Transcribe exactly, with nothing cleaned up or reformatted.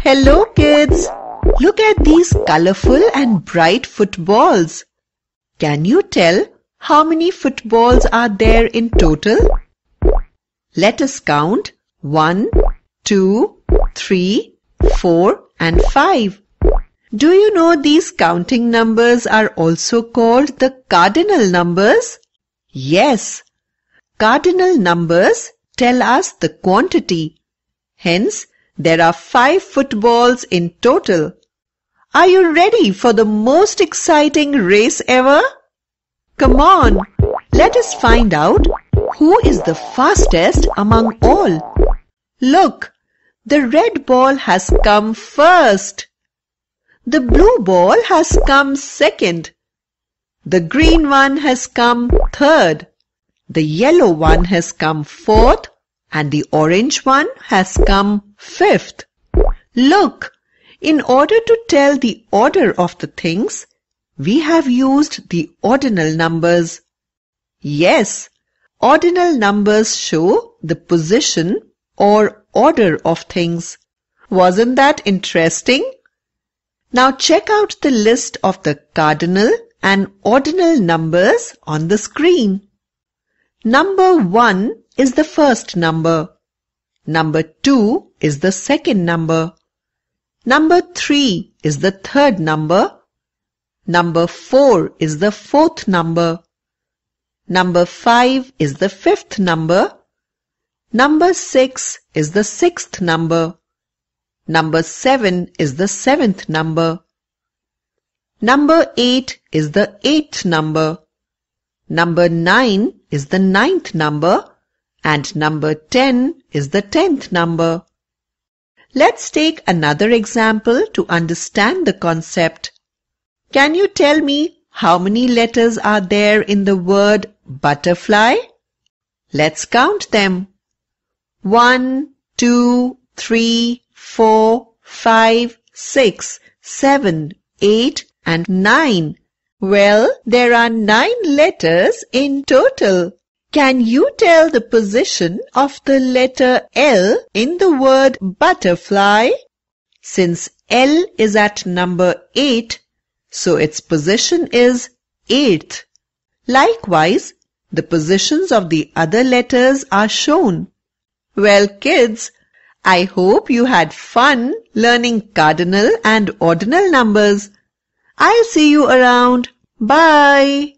Hello kids! Look at these colorful and bright footballs. Can you tell how many footballs are there in total? Let us count one, two, three, four and five. Do you know these counting numbers are also called the cardinal numbers? Yes, cardinal numbers tell us the quantity. Hence, there are five footballs in total. Are you ready for the most exciting race ever? Come on, let us find out who is the fastest among all. Look, the red ball has come first. The blue ball has come second. The green one has come third. The yellow one has come fourth. And the orange one has come fifth. Look, in order to tell the order of the things, we have used the ordinal numbers. Yes, ordinal numbers show the position or order of things. Wasn't that interesting? Now check out the list of the cardinal and ordinal numbers on the screen. Number one is the first number. Number two is the second number. Number three is the third number. Number four is the fourth number. Number five is the fifth number. Number six is the sixth number. Number seven is the seventh number. Number eight is the eighth number. Number nine is the ninth number. And number ten is the tenth number. Let's take another example to understand the concept. Can you tell me how many letters are there in the word butterfly? Let's count them. One, two, three, four, five, six, seven, eight, and nine. Well, there are nine letters in total. Can you tell the position of the letter L in the word butterfly? Since L is at number eight, so its position is eighth. Likewise, the positions of the other letters are shown. Well, kids, I hope you had fun learning cardinal and ordinal numbers. I'll see you around. Bye.